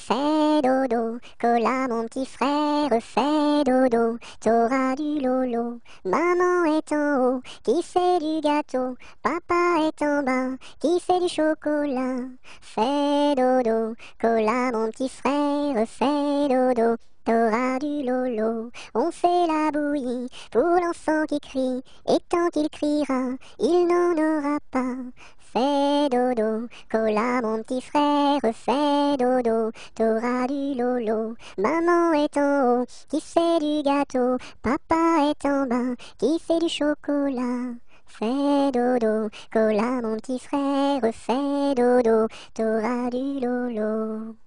fais dodo. Cola, mon petit frère, fais dodo. T'auras du lolo. Maman est en haut, qui fait du gâteau. Papa est en bas, qui fait du chocolat. Fais dodo. Cola, mon petit frère, fais dodo. T'auras du lolo. On fait la bouillie pour l'enfant qui crie, et tant qu'il criera, il n'en aura pas. Fais dodo, cola mon petit frère, fais dodo, t'auras du lolo. Maman est en haut, qui fait du gâteau, papa est en bas, qui fait du chocolat. Fais dodo, cola mon petit frère, fais dodo, t'auras du lolo.